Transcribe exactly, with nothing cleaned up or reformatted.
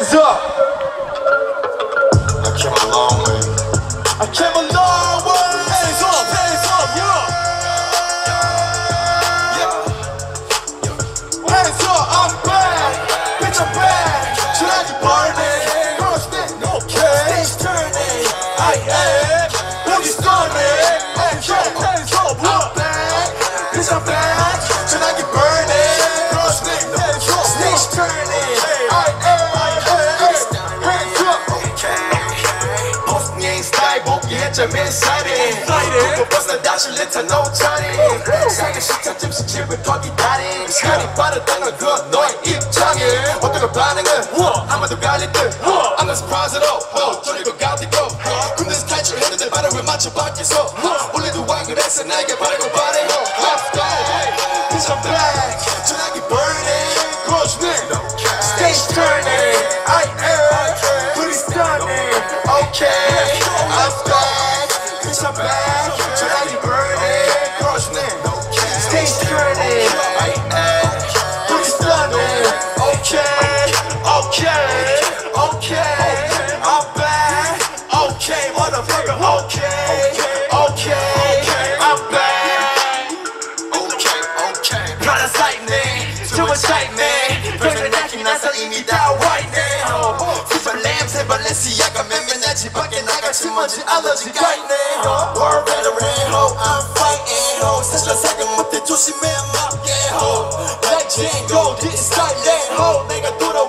Hands up. I came a long way. I came a long way. Hands up, hands up, yeah. Yeah. Hands up, I'm back. Bitch, I'm back. 전화기 burning. Girls think okay. Stage turning. I am. Boogie starting. Okay, hands up, I'm back. Bitch, I'm back. 전화기 burning. Girls think okay. Stage turning. I am. Hands up. 복싱 스타일 복귀했죠 민사리 그거 벗어 다시 리턴 no time 사기 싫다 잠시 집을 더 기다린 시간이 빠르단 걸 그건 너의 입장에 어떤 걸 반응은 아마도 갈릴 듯 I'm not surprised at all 졸리고 가디고 군대에서 탈출했는데 말을 왜 맞춰 밖에서 원래도 왕을 했어 나에게 바라고 바래 Let's go Bitch I'm back 전화기 burning Grossman Stage turning I am pretty stunning Okay I'm back Bitch I'm back 전화기 burning Grossman Stage turning I am pretty stunning Okay Okay Okay I'm back Okay motherfucker Okay Okay I'm back Okay Okay Parasite 숨을 차이네 별을 낳긴 나서 이미 다 와있네 피셜 램새 발렌시아가 맨맨하지 밖에 나가지 먼지 알러지가 있네 War veteran ho I'm fighting ho 사실 생각 못해 조심해 맞게 ho Black Django this is Thailand ho 내가 돌아와